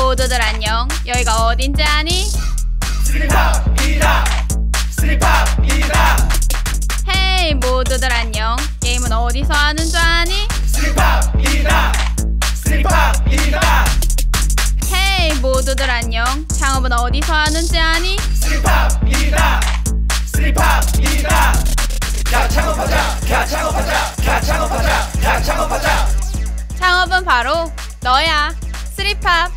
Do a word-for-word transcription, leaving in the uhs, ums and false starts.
모두들 안녕. 여기가 어딘지 아니? 스리팝이다. 스리팝이다. 헤이 모두들 안녕. 게임은 어디서 하는 줄 아니? 스리팝이다. 스리팝이다. 헤이 모두들 안녕. 창업은 어디서 하는지 아니? 스리팝이다. 스리팝이다. 야 창업하자. 야 창업하자. 야 창업하자. 야 창업하자. 창업은 바로 너야. 스리팝.